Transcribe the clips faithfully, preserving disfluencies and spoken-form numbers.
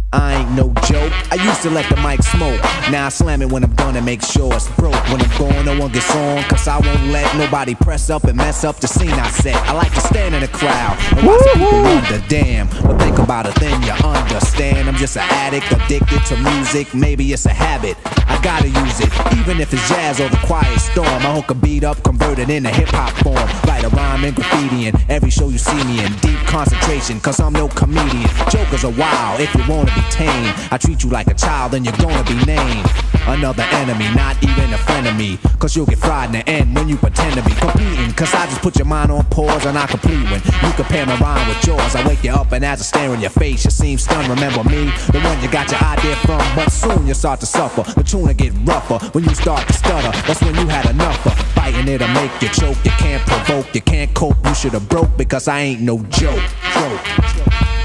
I ain't no joke. I used to let the mic smoke. Now I slam it when I'm done and make sure it's broke. When I'm gone, no one gets on, cause I won't let nobody press up and mess up the scene I set. I like to stand in the crowd and watch the people wonder, damn. But think about it, then you understand. I'm just an addict, addicted to music. Maybe it's a habit, I gotta use it. Even if it's jazz or the quiet storm, I hook a beat up, convert it into hip-hop form. Write a rhyme and graffiti in every show you see me in. Deep concentration, cause I'm no comedian. Jokers are wild, if you wanna be tame. I treat you like a child and you're gonna be named another enemy, not even a friend of me. Cause you'll get fried in the end when you pretend to be competing. Cause I just put your mind on pause and I complete when you compare my rhyme with yours. I wake you up and as I stare in your face, you seem stunned. Remember me, the one you got your idea from. But soon you start to suffer, the tune will get rougher when you start to stutter. That's when you had enough of fighting it'll make you choke. You can't provoke, you can't cope, you should've broke. Because I ain't no joke, joke, joke.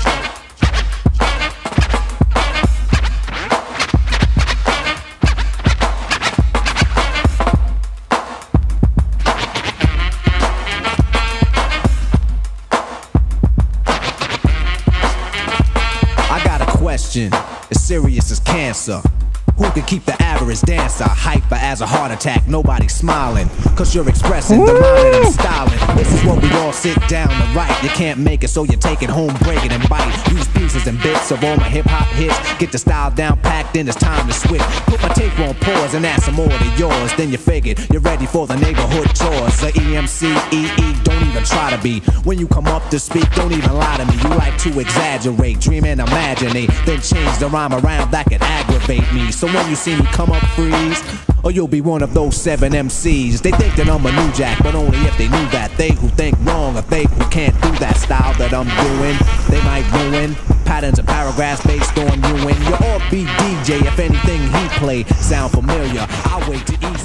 As serious as cancer. Who can keep the average dancer hyper as a heart attack? Nobody's smiling, cause you're expressing the mind and styling. This is what we all sit down to write. You can't make it, so you take it home, break it and bite. Use pieces and bits of all my hip-hop hits. Get the style down packed, then it's time to switch. Put my tape on pause and add some more to yours. Then you figured you're ready for the neighborhood chores. The E M C, E E, don't even try to be. When you come up to speak, don't even lie to me. You like to exaggerate, dream and imaginate, then change the rhyme around that could aggravate me. So when you see me come up, freeze, or you'll be one of those seven M Cs. They think that I'm a new jack, but only if they knew that. They who think wrong, or they who can't do that style that I'm doing, they might ruin patterns and paragraphs based on you. And you're all be D J if anything he play sound familiar. I'll wait to ease